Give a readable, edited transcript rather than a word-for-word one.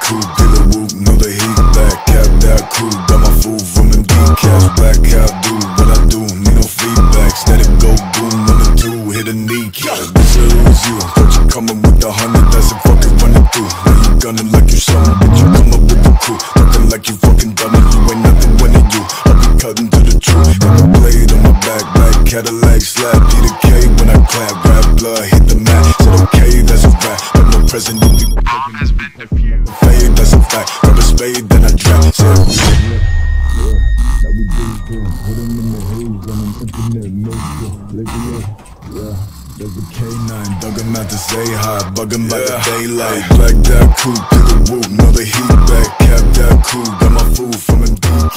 coupe, get a whoop, know the heat back. Cap that crew, got my food from them decals. Black cap, do what I do, need no feedback. Static go boom, 1 or 2, hit a kneecap. Bitch, I lose you, thought you coming with the 100, that's a fucking running through. Now you gunning like you something, bitch, you come up with the crew. Talking like you fucking done it, you ain't nothing winning you. I be cutting to the truth, got the blade on my back, black Cadillac slap, Peter K when I clap, grab blood, hit the mat. Said okay, that's a fact, but no present, you be Bomb has been defused. fade, that's a fact. Grab a spade, then I trap. Said That we do, put him in the haze on an infinite nature. Yeah, there's a K9, dug him out to say hi, bug him by the daylight. Black that coupe, get the whoop, know the heat back. Cap that crew, got my food from him deep.